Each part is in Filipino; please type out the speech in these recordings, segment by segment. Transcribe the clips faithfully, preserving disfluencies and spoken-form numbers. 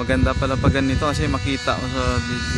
Maganda pala pag ganito kasi makita ko sa video.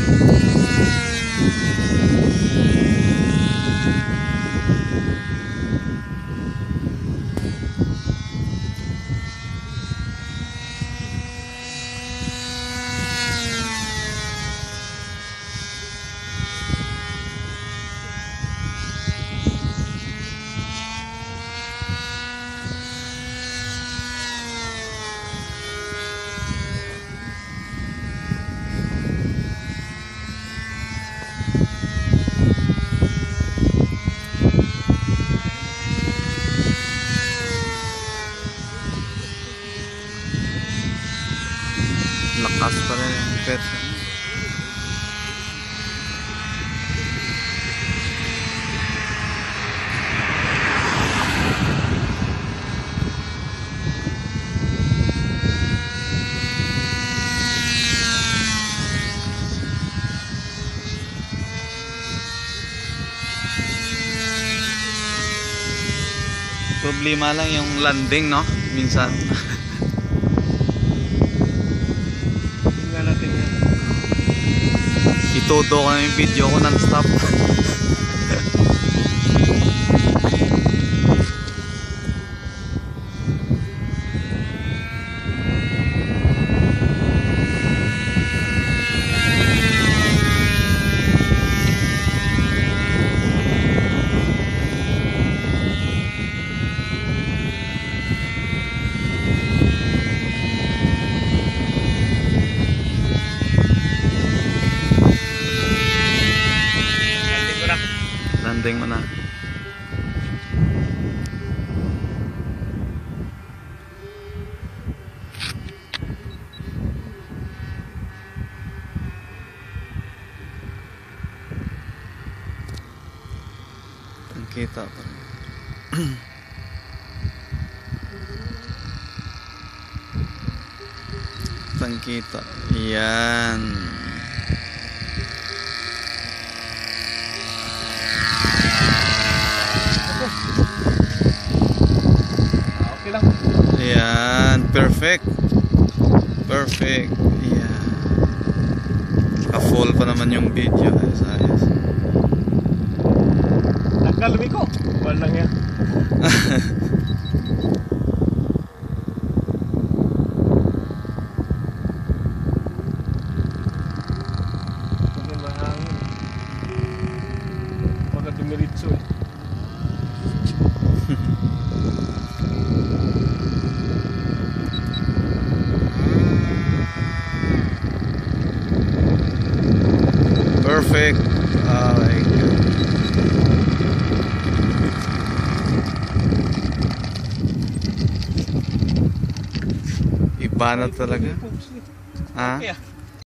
Lakas pala yung person. Problema lang yung landing, no? Minsan. Itodo ko na yung video ko non-stop. Landing mo na. Ang kita pa. Ang kita. Yan. Okay lang. Ayan, perfect. Perfect. Ayan. Naka-full pa naman yung video. Ayos, ayos. Nagkalumi ko. Walang yan. Hindi mahangin. Baka dumiritso eh. Perfect. Oh my God. Iba na talaga. Ha?